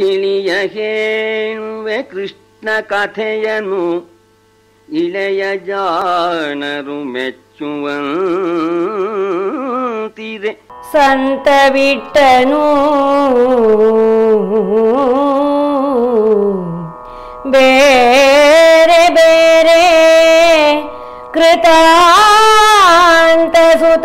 ಇಳಿಯ ಹೇಳುವೆ ಕೃಷ್ಣ ಕಥೆಯನು ಇಳೆಯ ಜಾಣರು ಮೆಚ್ಚುವಂತಿದೆ. ಸಂತ ಬಿಟ್ಟನು ಬೇರೆ ಬೇರೆ ಕೃತಾಂತ ಸುತ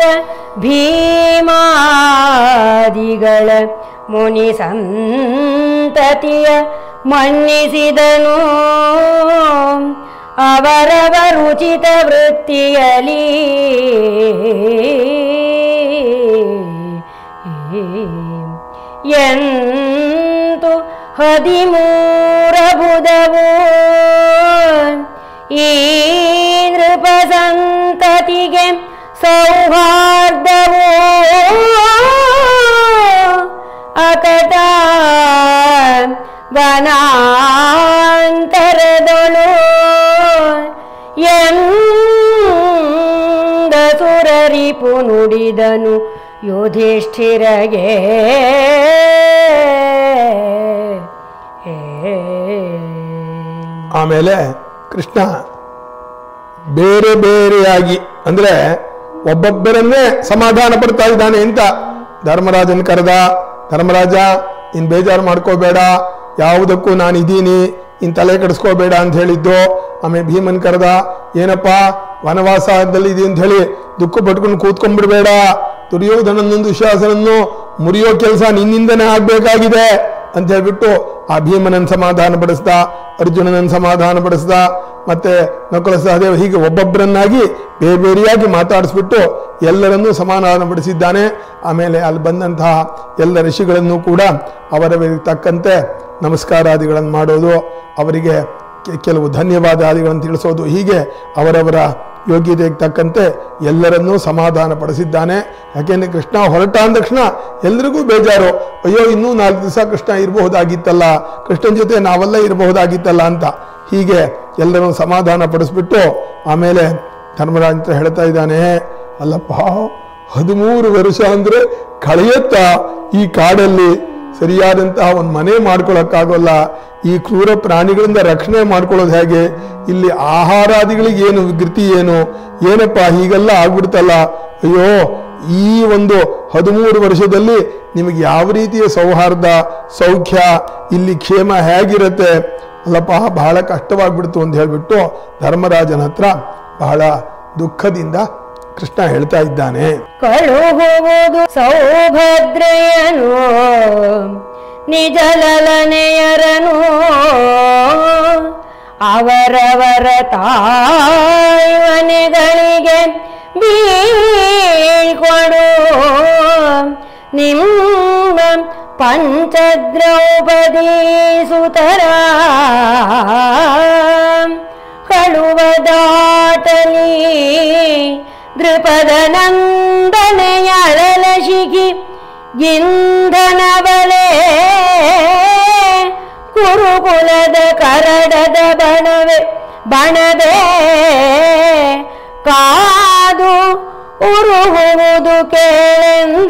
ಭೀಮಾದಿಗಳ ಮುನಿ ಸಂತತಿಯ ಮನ್ನಿಸಿದನು. ಅವರವರುಚಿತ ವೃತ್ತಿಯಲಿ ಎಂತು 13 ಬುಧವು ಈ ನೃಪ ಸಂತತಿಗೆ ಸೌಹಾರ್ದವು ಅಕಟ ವನಾಂತರದೊಳು ಎಂದ ಸುರರಿಪು ನುಡಿದನು ಯುಧಿಷ್ಠಿರಗೆ. ಆಮೇಲೆ ಕೃಷ್ಣ ಬೇರೆ ಬೇರೆಯಾಗಿ ಅಂದ್ರೆ ಒಬ್ಬೊಬ್ಬರನ್ನೇ ಸಮಾಧಾನ ಪಡ್ತಾ ಇದ್ದಾನೆ ಅಂತ ಧರ್ಮರಾಜನ್ ಕರೆದ. ಧರ್ಮರಾಜ ಇನ್ ಬೇಜಾರು ಮಾಡ್ಕೋಬೇಡ, ಯಾವುದಕ್ಕೂ ನಾನು ಇದ್ದೀನಿ, ಇನ್ ತಲೆ ಕೆಡಿಸ್ಕೋಬೇಡ ಅಂತ ಹೇಳಿದ್ದು. ಆಮೇಲೆ ಭೀಮನ್ ಕರೆದ, ಏನಪ್ಪ ವನವಾಸದಲ್ಲಿ ಇದೆ ಅಂತ ಹೇಳಿ ದುಃಖ ಪಟ್ಕೊಂಡು ಕೂತ್ಕೊಂಡ್ಬಿಡ್ಬೇಡ, ದುರ್ಯೋಧನನ್ನು ದುಶ್ಯಾಸನನ್ನು ಮುರಿಯೋ ಕೆಲಸ ನಿನ್ನಿಂದನೇ ಆಗ್ಬೇಕಾಗಿದೆ ಅಂತ ಹೇಳ್ಬಿಟ್ಟು ಆ ಭೀಮನನ್ನು ಸಮಾಧಾನ ಪಡಿಸ್ದ, ಅರ್ಜುನನನ್ನು ಸಮಾಧಾನ ಪಡಿಸ್ದ, ಮತ್ತೆ ನಕುಲ ಸಹದೇವ ಹೀಗೆ ಒಬ್ಬೊಬ್ಬರನ್ನಾಗಿ ಬೇರೆ ಬೇರೆಯಾಗಿ ಮಾತಾಡಿಸ್ಬಿಟ್ಟು ಎಲ್ಲರನ್ನೂ ಸಮಾಧಾನ ಪಡಿಸಿದ್ದಾನೆ. ಆಮೇಲೆ ಅಲ್ಲಿ ಬಂದಂತಹ ಎಲ್ಲ ಋಷಿಗಳನ್ನು ಕೂಡ ಅವರವರಿಗೆ ತಕ್ಕಂತೆ ನಮಸ್ಕಾರಾದಿಗಳನ್ನು ಮಾಡೋದು, ಅವರಿಗೆ ಕೆಲವು ಧನ್ಯವಾದಾದಿಗಳನ್ನು ತಿಳಿಸೋದು, ಹೀಗೆ ಅವರವರ ಯೋಗ್ಯತೆಗೆ ತಕ್ಕಂತೆ ಎಲ್ಲರನ್ನೂ ಸಮಾಧಾನ ಪಡಿಸಿದ್ದಾನೆ. ಯಾಕೆಂದ್ರೆ ಕೃಷ್ಣ ಹೊರಟ ಅಂದ ತಕ್ಷಣ ಎಲ್ರಿಗೂ ಬೇಜಾರು, ಅಯ್ಯೋ ಇನ್ನೂ 4 ದಿವಸ ಕೃಷ್ಣ ಇರಬಹುದಾಗಿತ್ತಲ್ಲ, ಕೃಷ್ಣನ ಜೊತೆ ನಾವೆಲ್ಲ ಇರಬಹುದಾಗಿತ್ತಲ್ಲ ಅಂತ. ಹೀಗೆ ಎಲ್ಲರನ್ನು ಸಮಾಧಾನ ಪಡಿಸ್ಬಿಟ್ಟು ಆಮೇಲೆ ಧರ್ಮರಾಜ ಅಂತ ಹೇಳ್ತಾ ಇದ್ದಾನೆ, ಅಲ್ಲಪ್ಪ 13 ವರ್ಷ ಅಂದ್ರೆ ಕಳೆಯತ್ತ ಈ ಕಾಡಲ್ಲಿ ಸರಿಯಾದಂತಹ ಒಂದು ಮನೆ ಮಾಡ್ಕೊಳಕ್ಕಾಗೋಲ್ಲ, ಈ ಕ್ರೂರ ಪ್ರಾಣಿಗಳಿಂದ ರಕ್ಷಣೆ ಮಾಡ್ಕೊಳ್ಳೋದು ಹೇಗೆ, ಇಲ್ಲಿ ಆಹಾರಾದಿಗಳಿಗೆ ಏನು ಗತಿ ಏನು, ಏನಪ್ಪ ಹೀಗೆಲ್ಲ ಆಗ್ಬಿಡ್ತಲ್ಲ, ಅಯ್ಯೋ ಈ ಒಂದು 13 ವರ್ಷದಲ್ಲಿ ನಿಮಗೆ ಯಾವ ರೀತಿಯ ಸೌಹಾರ್ದ ಸೌಖ್ಯ, ಇಲ್ಲಿ ಕ್ಷೇಮ ಹೇಗಿರುತ್ತೆ, ಅಲ್ಲಪ್ಪ ಬಹಳ ಕಷ್ಟವಾಗ್ಬಿಡ್ತು ಅಂತ ಹೇಳ್ಬಿಟ್ಟು ಧರ್ಮರಾಜನ ಹತ್ರ ಬಹಳ ದುಃಖದಿಂದ ಕೃಷ್ಣ ಹೇಳ್ತಾ ಇದ್ದಾನೆ. ಕಳುಹುವುದು ಸೌಭದ್ರೆಯನು ನಿಜಲಲನೆಯರನು ಅವರವರ ತಾಯ್ಮನೆಗಳಿಗೆ ಬೀಳ್ಕೊಡು. ನಿಮ್ಮ ಪಂಚದ್ರೌಪದಿ ಸುತರ ಕಳುವದಾಟಲಿ ದೃಪದ ನಂದನೆಯಳಲ ಶಿಖಿ ಇಂಧನವಲೆ ಕುರುಕುಲದ ಕರಡದ ಬಣದೆ ಕಾದು ಉರುಹುವುದು ಕೇಳೆಂದ.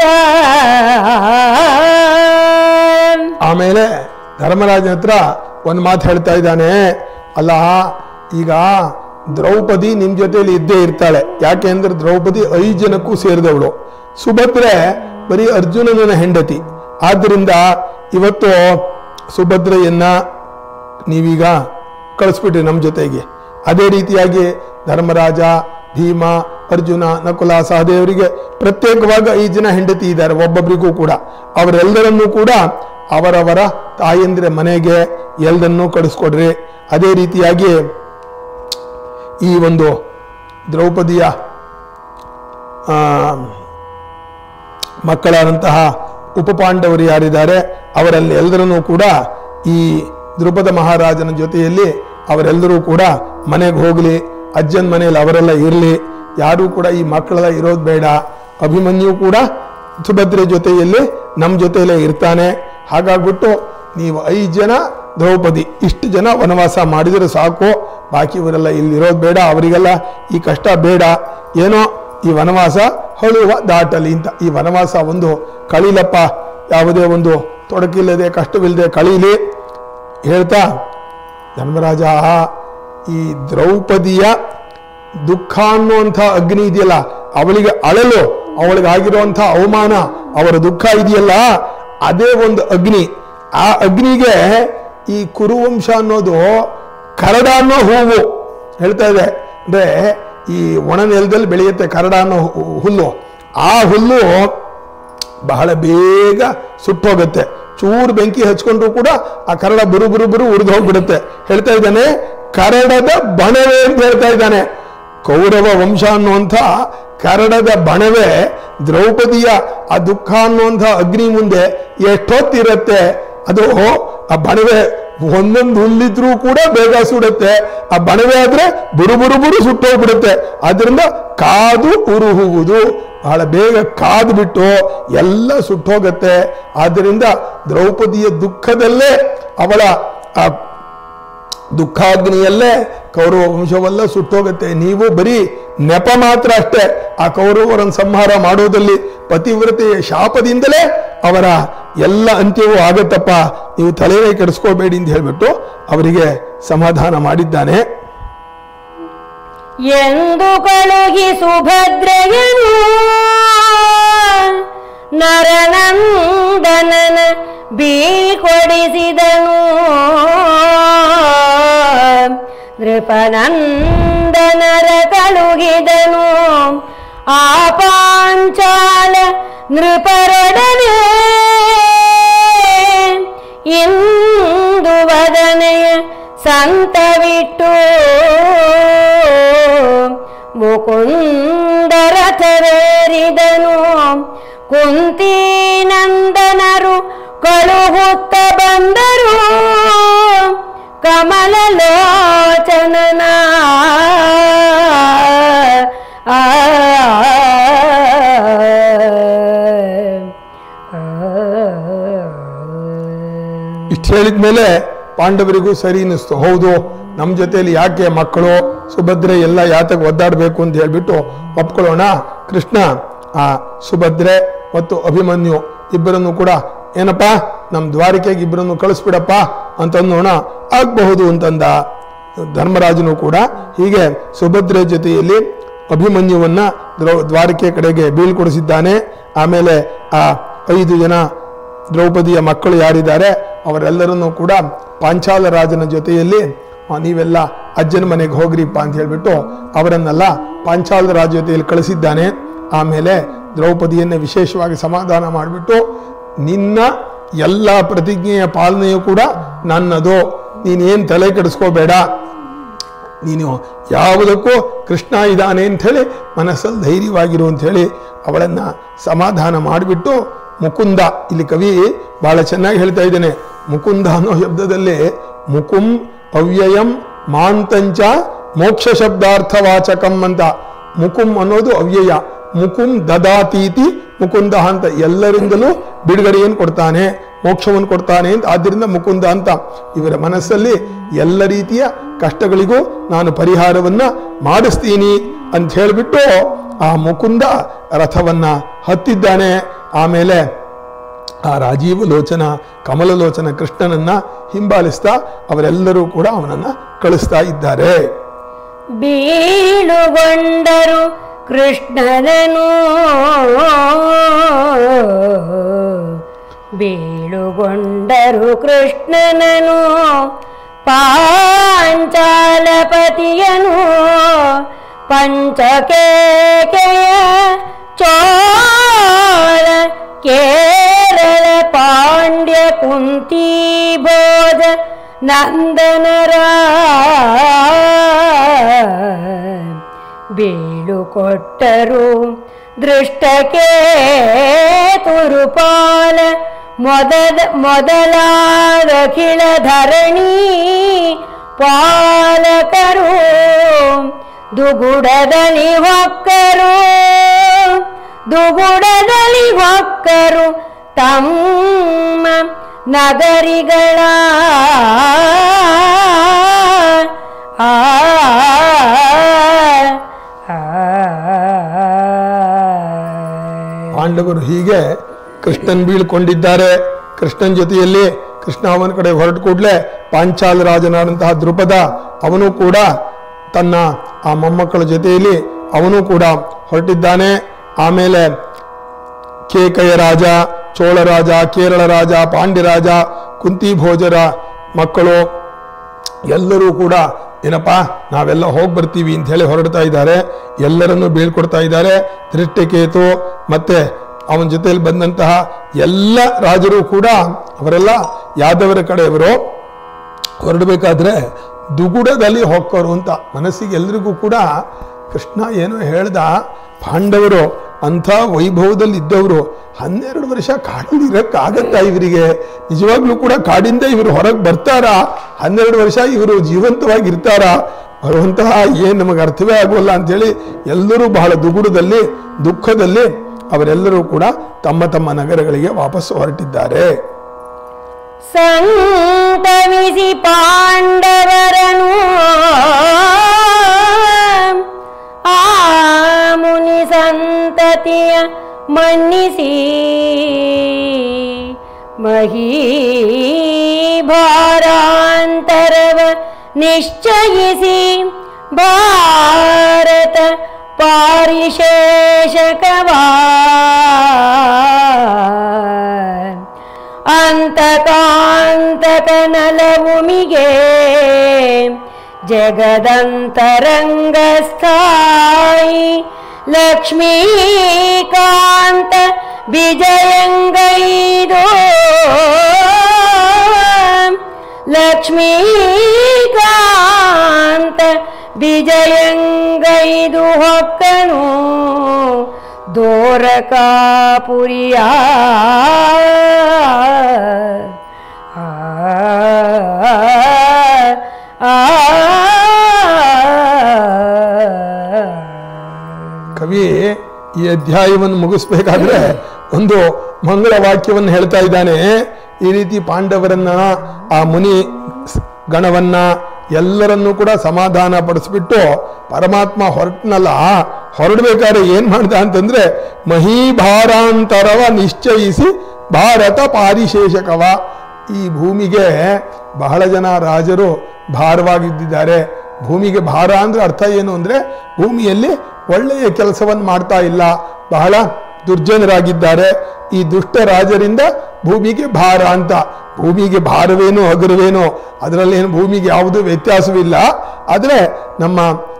ಆಮೇಲೆ ಧರ್ಮರಾಜನ ಹತ್ರ ಒಂದು ಮಾತು ಹೇಳ್ತಾ ಇದ್ದಾನೆ, ಅಲ್ಲ ಈಗ ದ್ರೌಪದಿ ನಿಮ್ ಜೊತೆಯಲ್ಲಿ ಇದ್ದೇ ಇರ್ತಾಳೆ, ಯಾಕೆ ಅಂದ್ರೆ ದ್ರೌಪದಿ 5 ಜನಕ್ಕೂ ಸೇರಿದವಳು, ಸುಭದ್ರೆ ಬರೀ ಅರ್ಜುನನ ಹೆಂಡತಿ. ಆದ್ದರಿಂದ ಇವತ್ತು ಸುಭದ್ರೆಯನ್ನ ನೀವೀಗ ಕಳಿಸ್ಬಿಟ್ರಿ ನಮ್ಮ ಜೊತೆಗೆ. ಅದೇ ರೀತಿಯಾಗಿ ಧರ್ಮರಾಜ, ಭೀಮ, ಅರ್ಜುನ, ನಕುಲ, ಸಹದೇವರಿಗೆ ಪ್ರತ್ಯೇಕವಾಗಿ 5 ಜನ ಹೆಂಡತಿ ಇದ್ದಾರೆ ಒಬ್ಬೊಬ್ಬರಿಗೂ ಕೂಡ. ಅವರೆಲ್ಲರನ್ನೂ ಕೂಡ ಅವರವರ ತಾಯಂದಿರ ಮನೆಗೆ ಎಲ್ಲರನ್ನೂ ಕಳಿಸ್ಕೊಡ್ರಿ. ಅದೇ ರೀತಿಯಾಗಿ ಈ ಒಂದು ದ್ರೌಪದಿಯ ಮಕ್ಕಳಾದಂತಹ ಉಪಪಾಂಡವರು ಯಾರಿದ್ದಾರೆ ಅವರಲ್ಲಿ ಎಲ್ಲರನ್ನೂ ಕೂಡ ಈ ದ್ರುಪದ ಮಹಾರಾಜನ ಜೊತೆಯಲ್ಲಿ ಅವರೆಲ್ಲರೂ ಕೂಡ ಮನೆಗೆ ಹೋಗಲಿ, ಅಜ್ಜನ ಮನೆಯಲ್ಲಿ ಅವರೆಲ್ಲ ಇರಲಿ, ಯಾರೂ ಕೂಡ ಈ ಮಕ್ಕಳೆಲ್ಲ ಇರೋದು ಬೇಡ. ಅಭಿಮನ್ಯು ಕೂಡ ಸುಭದ್ರೆ ಜೊತೆಯಲ್ಲಿ ನಮ್ಮ ಜೊತೆಯಲ್ಲೇ ಇರ್ತಾನೆ. ಹಾಗಾಗ್ಬಿಟ್ಟು ನೀವು 5 ಜನ, ದ್ರೌಪದಿ, ಇಷ್ಟು ಜನ ವನವಾಸ ಮಾಡಿದರೆ ಸಾಕು, ಬಾಕಿ ಇವರೆಲ್ಲ ಇಲ್ಲಿರೋದು ಬೇಡ, ಅವರಿಗೆಲ್ಲ ಈ ಕಷ್ಟ ಬೇಡ, ಏನೋ ಈ ವನವಾಸ ಹಳುವ ದಾಟಲಿ ಅಂತ. ಈ ವನವಾಸ ಒಂದು ಕಳಿಲಪ್ಪ, ಯಾವುದೇ ಒಂದು ತೊಡಕಿಲ್ಲದೆ ಕಷ್ಟವಿಲ್ಲದೆ ಕಳೀಲಿ ಹೇಳ್ತಾ ಧರ್ಮರಾಜ ಈ ದ್ರೌಪದಿಯ ದುಃಖ ಅನ್ನುವಂಥ ಅಗ್ನಿ ಇದೆಯಲ್ಲ, ಅವಳಿಗೆ ಅಳಲು, ಅವಳಿಗಾಗಿರುವಂಥ ಅವಮಾನ, ಅವರ ದುಃಖ ಇದೆಯಲ್ಲ, ಅದೇ ಒಂದು ಅಗ್ನಿ. ಆ ಅಗ್ನಿಗೆ ಈ ಕುರುವಂಶ ಅನ್ನೋದು ಕರಡ ಅನ್ನೋ ಹೂವು ಹೇಳ್ತಾ ಇದೆ. ಅಂದ್ರೆ ಈ ಒಣ ನೆಲದಲ್ಲಿ ಬೆಳೆಯುತ್ತೆ ಕರಡ ಅನ್ನೋ ಹುಲ್ಲು. ಆ ಹುಲ್ಲು ಬಹಳ ಬೇಗ ಸುಟ್ಟೋಗುತ್ತೆ. ಚೂರು ಬೆಂಕಿ ಹಚ್ಕೊಂಡ್ರು ಕೂಡ ಆ ಕರಡ ಬುರು ಬುರು ಬುರು ಉರಿದು ಹೋಗ್ಬಿಡುತ್ತೆ. ಹೇಳ್ತಾ ಇದ್ದಾನೆ ಕರಡದ ಬಣವೆ ಅಂತ ಹೇಳ್ತಾ ಇದ್ದಾನೆ. ಕೌರವ ವಂಶ ಅನ್ನುವಂಥ ಕರಡದ ಬಣವೆ ದ್ರೌಪದಿಯ ಆ ದುಃಖ ಅನ್ನುವಂಥ ಅಗ್ನಿ ಮುಂದೆ ಎಷ್ಟೊತ್ತಿರುತ್ತೆ. ಅದು ಆ ಬಣವೆ ಒಂದೊಂದು ಹುಲ್ಲಿದ್ರೂ ಕೂಡ ಬೇಗ ಸುಡುತ್ತೆ. ಆ ಬಣವೆ ಆದ್ರೆ ಬುರು ಬುರು ಬುರು ಸುಟ್ಟೋಗ್ಬಿಡುತ್ತೆ. ಆದ್ರಿಂದ ಕಾದು ಉರುಹುವುದು, ಬಹಳ ಬೇಗ ಕಾದು ಬಿಟ್ಟು ಎಲ್ಲ ಸುಟ್ಟೋಗತ್ತೆ. ಆದ್ದರಿಂದ ದ್ರೌಪದಿಯ ದುಃಖದಲ್ಲೇ, ಅವಳ ಆ ದುಃಖಾಗ್ನಿಯಲ್ಲೇ ಕೌರವ ವಂಶವೆಲ್ಲ ಸುಟ್ಟೋಗತ್ತೆ. ನೀವು ಬರೀ ನೆಪ ಮಾತ್ರ ಅಷ್ಟೇ. ಆ ಕೌರವರನ್ನು ಸಂಹಾರ ಮಾಡೋದಲ್ಲಿ ಪತಿವ್ರತೆಯ ಶಾಪದಿಂದಲೇ ಅವರ ಎಲ್ಲ ಅಂತ್ಯವೂ ಆಗತ್ತಪ್ಪ, ನೀವು ತಲೆನೇ ಕೆಡಿಸ್ಕೋಬೇಡಿ ಅಂತ ಹೇಳ್ಬಿಟ್ಟು ಅವರಿಗೆ ಸಮಾಧಾನ ಮಾಡಿದ್ದಾನೆ. ಎಂದು ಕಳುಹಿ ಸುಭದ್ರೆಯನು ನರನಂದನನ ಬೀಳ್ಕೊಡಿಸಿದನು. ನೃಪನಂದನರ ಕಳುಹಿದನು ಆ ಪಾಂಚಾಲ ನೃಪರೊಡನೆ. ಇಂದು ವದನೆಯ ಸಂತವಿಟ್ಟು ಮುಕುಂದ ರಥವೇರಿದನು. ಕುಂತೀನಂದನರು ಕಳುಹುತ್ತ ಬಂದರು ಕಮಲಲೋಚನನ. ಇಷ್ಟು ಹೇಳಿದ್ಮೇಲೆ ಪಾಂಡವರಿಗೂ ಸರಿ ಅನ್ನಿಸ್ತು. ಹೌದು, ನಮ್ಮ ಜೊತೆಯಲ್ಲಿ ಯಾಕೆ ಮಕ್ಕಳು ಸುಭದ್ರೆ ಎಲ್ಲ ಯಾತಕ್ಕೆ ಒದ್ದಾಡಬೇಕು ಅಂತ ಹೇಳ್ಬಿಟ್ಟು ಒಪ್ಕೊಳ್ಳೋಣ. ಕೃಷ್ಣ ಆ ಸುಭದ್ರೆ ಮತ್ತು ಅಭಿಮನ್ಯು ಇಬ್ಬರನ್ನು ಕೂಡ ಏನಪ್ಪಾ ನಮ್ಮ ದ್ವಾರಕೆಗೆ ಇಬ್ಬರನ್ನು ಕಳಿಸ್ಬಿಡಪ್ಪ ಅಂತಂದೋಣ. ಆಗಬಹುದು ಅಂತಂದ. ಧರ್ಮರಾಜನು ಕೂಡ ಹೀಗೆ ಸುಭದ್ರೆ ಜೊತೆಯಲ್ಲಿ ಅಭಿಮನ್ಯುವನ್ನ ದ್ವಾರಕೆ ಕಡೆಗೆ ಬೀಳ್ಕೊಡಿಸಿದ್ದಾನೆ. ಆಮೇಲೆ ಆ 5 ಜನ ದ್ರೌಪದಿಯ ಮಕ್ಕಳು ಯಾರಿದ್ದಾರೆ ಅವರೆಲ್ಲರನ್ನೂ ಕೂಡ ಪಾಂಚಾಲ ರಾಜನ ಜೊತೆಯಲ್ಲಿ ನೀವೆಲ್ಲ ಅಜ್ಜನ ಮನೆಗೆ ಹೋಗ್ರಿಪ್ಪ ಅಂತ ಹೇಳ್ಬಿಟ್ಟು ಅವರನ್ನೆಲ್ಲ ಪಾಂಚಾಲ ರಾಜ ಜೊತೆಯಲ್ಲಿ ಕಳಿಸಿದ್ದಾನೆ. ಆಮೇಲೆ ದ್ರೌಪದಿಯನ್ನೇ ವಿಶೇಷವಾಗಿ ಸಮಾಧಾನ ಮಾಡಿಬಿಟ್ಟು ನಿನ್ನ ಎಲ್ಲ ಪ್ರತಿಜ್ಞೆಯ ಪಾಲನೆಯೂ ಕೂಡ ನನ್ನದು, ನೀನೇನು ತಲೆ ಕೆಡಿಸ್ಕೋಬೇಡ, ನೀನು ಯಾವುದಕ್ಕೂ ಕೃಷ್ಣ ಇದ್ದಾನೆ ಅಂಥೇಳಿ ಮನಸ್ಸಲ್ಲಿ ಧೈರ್ಯವಾಗಿರು ಅಂಥೇಳಿ ಅವಳನ್ನ ಸಮಾಧಾನ ಮಾಡಿಬಿಟ್ಟು ಮುಕುಂದ, ಇಲ್ಲಿ ಕವಿ ಬಹಳ ಚೆನ್ನಾಗಿ ಹೇಳ್ತಾ ಇದ್ದೇನೆ. ಮುಕುಂದ ಅನ್ನೋ ಶಬ್ದದಲ್ಲಿ ಮುಕುಂ ಅವ್ಯಯಂ ಮಾಂತಂಚ ಮೋಕ್ಷ ಶಬ್ದಾರ್ಥವಾಚಕಂ ಅಂತ. ಮುಕುಂ ಅನ್ನೋದು ಅವ್ಯಯ, ಮುಕುಂ ದದಾತೀತಿ ಮುಕುಂದ ಅಂತ, ಎಲ್ಲರಿಂದಲೂ ಬಿಡುಗಡೆಯನ್ನು ಕೊಡ್ತಾನೆ, ಮೋಕ್ಷವನ್ನು ಕೊಡ್ತಾನೆ ಅಂತ. ಆದ್ದರಿಂದ ಮುಕುಂದ ಅಂತ. ಇವರ ಮನಸ್ಸಲ್ಲಿ ಎಲ್ಲ ರೀತಿಯ ಕಷ್ಟಗಳಿಗೂ ನಾನು ಪರಿಹಾರವನ್ನ ಮಾಡಿಸ್ತೀನಿ ಅಂತ ಹೇಳಿಬಿಟ್ಟು ಆ ಮುಕುಂದ ರಥವನ್ನ ಹತ್ತಿದ್ದಾನೆ. ಆಮೇಲೆ ಆ ರಾಜೀವ ಲೋಚನ ಕಮಲಲೋಚನ ಕೃಷ್ಣನನ್ನ ಹಿಂಬಾಲಿಸ್ತಾ ಅವರೆಲ್ಲರೂ ಕೂಡ ಅವನನ್ನ ಕಳಿಸ್ತಾ ಇದ್ದಾರೆ. ಬೀಳುಗೊಂಡರು ಕೃಷ್ಣನನು, ಬೀಳುಗೊಂಡರು ಕೃಷ್ಣನನು ಪಾಂಚಾಲಪತಿಯನು. ಪಂಚಕೇಕೆಯ ಚೋಳ ಕೇರಳ ಪಾಂಡ್ಯ ಕುಂತಿ ಭೋಜ ನಂದನರ ಬೀಳು ಕೊಟ್ಟರು ದೃಷ್ಟಕ್ಕೆ ತುರುಪಾಲ ಮೊದಲಾದ ಖಿಳ ಧರಣಿ ಪಾಲಕರು. ದುಗುಡದಲ್ಲಿ ಹೊಕ್ಕರು, ದುಗುಡದಲ್ಲಿ ಹೊಕ್ಕರು ತಮ್ಮ ನಗರಿಗಳ. ಪಾಂಡವರು ಹೀಗೆ ಕೃಷ್ಣನ್ ಬೀಳ್ಕೊಂಡಿದ್ದಾರೆ. ಕೃಷ್ಣನ ಜೊತೆಯಲ್ಲಿ ಕೃಷ್ಣ ಅವನ ಕಡೆ ಹೊರಟ ಕೂಡಲೇ ಪಾಂಚಾಲ ರಾಜನಾದಂತಹ ದ್ರುಪದ ಅವನು ಕೂಡ ತನ್ನ ಆ ಮೊಮ್ಮಕ್ಕಳ ಜೊತೆಯಲ್ಲಿ ಅವನು ಕೂಡ ಹೊರಟಿದ್ದಾನೆ. ಆಮೇಲೆ ಕೇಕಯ ರಾಜ, ಚೋಳ ರಾಜ, ಕೇರಳ ರಾಜ, ಪಾಂಡ್ಯ ರಾಜ, ಕುಂತಿ ಭೋಜರ ಮಕ್ಕಳು ಎಲ್ಲರೂ ಕೂಡ ಏನಪ್ಪ ನಾವೆಲ್ಲ ಹೋಗಿ ಬರ್ತೀವಿ ಅಂತ ಹೇಳಿ ಹೊರಡ್ತಾ ಇದ್ದಾರೆ. ಎಲ್ಲರನ್ನು ಬೀಳ್ಕೊಡ್ತಾ ಇದ್ದಾರೆ. ಧೃಷ್ಟಕೇತು ಮತ್ತೆ ಅವನ ಜೊತೆಯಲ್ಲಿ ಬಂದಂತಹ ಎಲ್ಲ ರಾಜರು ಕೂಡ ಅವರೆಲ್ಲ ಯಾದವರ ಕಡೆಯವರು ಹೊರಡಬೇಕಾದ್ರೆ ದುಗುಡದಲ್ಲಿ ಹೊಕ್ಕರು ಅಂತ ಮನಸ್ಸಿಗೆ ಎಲ್ರಿಗೂ ಕೂಡ ಕೃಷ್ಣ ಏನೋ ಹೇಳ್ದ. ಪಾಂಡವರು ಅಂಥ ವೈಭವದಲ್ಲಿ ಇದ್ದವರು 12 ವರ್ಷ ಕಾಡಲ್ಲಿ ಇರಕ್ಕಾಗತ್ತಾ ಇವರಿಗೆ? ನಿಜವಾಗ್ಲೂ ಕೂಡ ಕಾಡಿಂದ ಇವರು ಹೊರಗೆ ಬರ್ತಾರಾ? 12 ವರ್ಷ ಇವರು ಜೀವಂತವಾಗಿರ್ತಾರಾ? ಬರುವಂತಹ ಏನ್ ನಮಗೆ ಅರ್ಥವೇ ಆಗೋಲ್ಲ ಅಂತೇಳಿ ಎಲ್ಲರೂ ಬಹಳ ದುಗುಡದಲ್ಲಿ ದುಃಖದಲ್ಲಿ ಅವರೆಲ್ಲರೂ ಕೂಡ ತಮ್ಮ ತಮ್ಮ ನಗರಗಳಿಗೆ ವಾಪಸ್ಸು ಹೊರಟಿದ್ದಾರೆ. ಸಂತಮಿಸಿ ಪಾಂಡವರನು ಆ ಮುನಿ ಸಂತತಿಯ ಮನ್ನಿಸಿ ಮಹೀಭಾರಾಂತರವ ನಿಶ್ಚಯಿಸಿ ಭಾರತ ಪಾರಿಶೇಷಕವಾ ಅಂತಕಾಂತಕ ನಲಭೂಮಿಗೆ ಜಗದಂತರಂಗಸ್ಥಾಯಿ ಲಕ್ಷ್ಮೀಕಾಂತ ವಿಜಯಂಗೈದು ಲಕ್ಷ್ಮೀಕಾಂತ ವಿಜಯಂಗೈದು ಹೊಕ್ಕನು ದೋರಕಾಪುರಿಯ ಕವಿ ಈ ಅಧ್ಯಾಯವನ್ನು ಮುಗಿಸ್ಬೇಕಾದ್ರೆ ಒಂದು ಮಂಗಳ ವಾಕ್ಯವನ್ನು ಹೇಳ್ತಾ ಇದ್ದಾನೆ. ಈ ರೀತಿ ಪಾಂಡವರನ್ನ ಆ ಮುನಿ ಗಣವನ್ನ ಎಲ್ಲರನ್ನೂ ಕೂಡ ಸಮಾಧಾನ ಪಡಿಸ್ಬಿಟ್ಟು ಪರಮಾತ್ಮ ಹೊರಟನಲ್ಲ, ಹೊರಡ್ಬೇಕಾದ್ರೆ ಏನ್ ಮಾಡ್ದ ಅಂತಂದ್ರೆ ಮಹೀಭಾರಾಂತರವ ನಿಶ್ಚಯಿಸಿ ಭಾರತ ಪಾರಿಶೇಷಕವ. ಈ ಭೂಮಿಗೆ ಬಹಳ ಜನ ರಾಜರು ಭಾರವಾಗಿದ್ದಾರೆ. ಭೂಮಿಗೆ ಭಾರ ಅಂದ್ರೆ ಅರ್ಥ ಏನು ಅಂದ್ರೆ ಭೂಮಿಯಲ್ಲಿ ಒಳ್ಳೆಯ ಕೆಲಸವನ್ನು ಮಾಡ್ತಾ ಇಲ್ಲ, ಬಹಳ ದುರ್ಜನರಾಗಿದ್ದಾರೆ. ಈ ದುಷ್ಟ ರಾಜರಿಂದ ಭೂಮಿಗೆ ಭಾರ ಅಂತ. ಭೂಮಿಗೆ ಭಾರವೇನು ಹಗುರವೇನು ಅದರಲ್ಲೇನು ಭೂಮಿಗೆ ಯಾವುದೂ ವ್ಯತ್ಯಾಸವಿಲ್ಲ. ಆದರೆ ನಮ್ಮ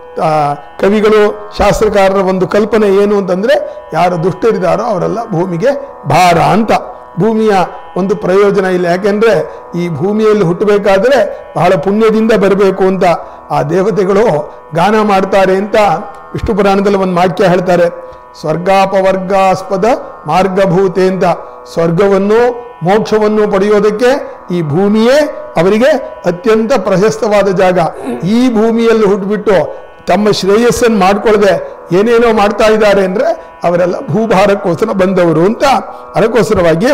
ಕವಿಗಳು ಶಾಸ್ತ್ರಕಾರರ ಒಂದು ಕಲ್ಪನೆ ಏನು ಅಂತಂದ್ರೆ ಯಾರು ದುಷ್ಟರಿದ್ದಾರೋ ಅವರೆಲ್ಲ ಭೂಮಿಗೆ ಭಾರ ಅಂತ. ಭೂಮಿಯ ಒಂದು ಪ್ರಯೋಜನ ಇಲ್ಲ. ಯಾಕೆಂದ್ರೆ ಈ ಭೂಮಿಯಲ್ಲಿ ಹುಟ್ಟಬೇಕಾದ್ರೆ ಬಹಳ ಪುಣ್ಯದಿಂದ ಬರಬೇಕು ಅಂತ ಆ ದೇವತೆಗಳು ಗಾನ ಮಾಡ್ತಾರೆ ಅಂತ ವಿಷ್ಣು ಪುರಾಣದಲ್ಲಿ ಒಂದು ವಾಕ್ಯ ಹೇಳ್ತಾರೆ. ಸ್ವರ್ಗಾಪವರ್ಗಾಸ್ಪದ ಮಾರ್ಗಭೂತೆ ಅಂತ. ಸ್ವರ್ಗವನ್ನು ಮೋಕ್ಷವನ್ನು ಪಡೆಯೋದಕ್ಕೆ ಈ ಭೂಮಿಯೇ ಅವರಿಗೆ ಅತ್ಯಂತ ಪ್ರಶಸ್ತವಾದ ಜಾಗ. ಈ ಭೂಮಿಯಲ್ಲಿ ಹುಟ್ಟುಬಿಟ್ಟು ತಮ್ಮ ಶ್ರೇಯಸ್ಸನ್ನು ಮಾಡ್ಕೊಳ್ಳದೆ ಏನೇನೋ ಮಾಡ್ತಾ ಇದ್ದಾರೆ ಅಂದ್ರೆ ಅವರೆಲ್ಲ ಭೂಭಾರಕ್ಕೋಸ್ಕರ ಬಂದವರು ಅಂತ. ಅದಕ್ಕೋಸ್ಕರವಾಗಿ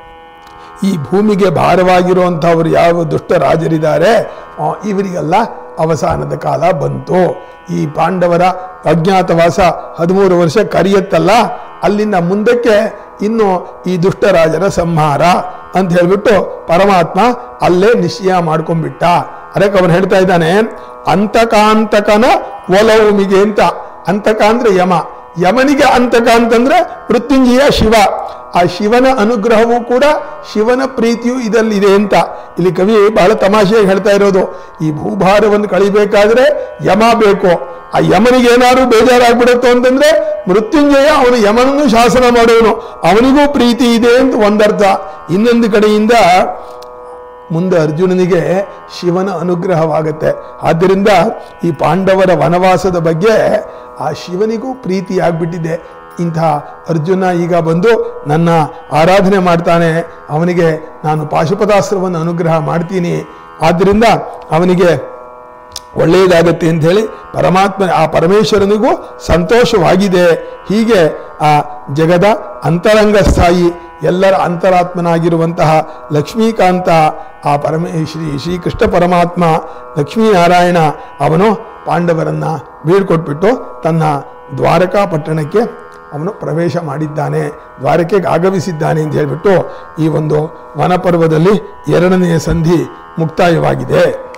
ಈ ಭೂಮಿಗೆ ಭಾರವಾಗಿರುವಂಥವ್ರು ಯಾವ ದುಷ್ಟ ರಾಜರಿದ್ದಾರೆ ಇವರಿಗೆಲ್ಲ ಅವಸಾನದ ಕಾಲ ಬಂತು. ಈ ಪಾಂಡವರ ಅಜ್ಞಾತವಾಸ 13 ವರ್ಷ ಕರಿಯತ್ತಲ್ಲ, ಅಲ್ಲಿಂದ ಮುಂದಕ್ಕೆ ಇನ್ನು ಈ ದುಷ್ಟ ರಾಜರ ಸಂಹಾರ ಅಂತ ಹೇಳ್ಬಿಟ್ಟು ಪರಮಾತ್ಮ ಅಲ್ಲೇ ನಿಶ್ಚಯ ಮಾಡ್ಕೊಂಡ್ಬಿಟ್ಟ. ಅದಕ್ಕೆ ಅವನು ಹೇಳ್ತಾ ಇದ್ದಾನೆ ಅಂತಕಾಂತಕನ ಒಲವುಮಿಗೆ ಅಂತ. ಅಂತಕ ಅಂದ್ರೆ ಯಮ, ಯಮನಿಗೆ ಅಂತಕ ಅಂತಂದ್ರೆ ಮೃತ್ಯುಂಜಯ ಶಿವ. ಆ ಶಿವನ ಅನುಗ್ರಹವೂ ಕೂಡ ಶಿವನ ಪ್ರೀತಿಯೂ ಇದಲ್ಲಿದೆ ಅಂತ ಇಲ್ಲಿ ಕವಿ ಬಹಳ ತಮಾಷೆಯಾಗಿ ಹೇಳ್ತಾ ಇರೋದು. ಈ ಭೂಭಾರವನ್ನು ಕಳಿಬೇಕಾದ್ರೆ ಯಮ ಬೇಕು. ಆ ಯಮನಿಗೆ ಏನಾದ್ರು ಬೇಜಾರಾಗ್ಬಿಡುತ್ತೋ ಅಂತಂದ್ರೆ ಮೃತ್ಯುಂಜಯ ಅವನು ಯಮನನ್ನು ಶಾಸನ ಮಾಡೋನು, ಅವನಿಗೂ ಪ್ರೀತಿ ಇದೆ ಅಂತ ಒಂದರ್ಥ. ಇನ್ನೊಂದು ಕಡೆಯಿಂದ ಮುಂದೆ ಅರ್ಜುನನಿಗೆ ಶಿವನ ಅನುಗ್ರಹವಾಗುತ್ತೆ. ಆದ್ದರಿಂದ ಈ ಪಾಂಡವರ ವನವಾಸದ ಬಗ್ಗೆ ಆ ಶಿವನಿಗೂ ಪ್ರೀತಿ ಆಗ್ಬಿಟ್ಟಿದೆ. ಇಂಥ ಅರ್ಜುನ ಈಗ ಬಂದು ನನ್ನ ಆರಾಧನೆ ಮಾಡ್ತಾನೆ, ಅವನಿಗೆ ನಾನು ಪಾಶುಪತಾಸ್ತ್ರವನ್ನು ಅನುಗ್ರಹ ಮಾಡ್ತೀನಿ, ಆದ್ದರಿಂದ ಅವನಿಗೆ ಒಳ್ಳೆಯದಾಗತ್ತೆ ಅಂತ ಹೇಳಿ ಪರಮಾತ್ಮ ಆ ಪರಮೇಶ್ವರನಿಗೂ ಸಂತೋಷವಾಗಿದೆ. ಹೀಗೆ ಆ ಜಗದ ಅಂತರಂಗ ಸ್ಥಾಯಿ ಎಲ್ಲರ ಅಂತರಾತ್ಮನಾಗಿರುವಂತಹ ಲಕ್ಷ್ಮೀಕಾಂತ ಆ ಶ್ರೀಕೃಷ್ಣ ಪರಮಾತ್ಮ ಲಕ್ಷ್ಮೀನಾರಾಯಣ ಅವನು ಪಾಂಡವರನ್ನ ಬೀಳ್ಕೊಟ್ಬಿಟ್ಟು ತನ್ನ ದ್ವಾರಕಾ ಪಟ್ಟಣಕ್ಕೆ ಅವನು ಪ್ರವೇಶ ಮಾಡಿದ್ದಾನೆ, ದ್ವಾರಕೆಗೆ ಆಗಮಿಸಿದ್ದಾನೆ ಅಂತ ಹೇಳಿಬಿಟ್ಟು ಈ ಒಂದು ವನಪರ್ವದಲ್ಲಿ 2ನೇ ಸಂಧಿ ಮುಕ್ತಾಯವಾಗಿದೆ.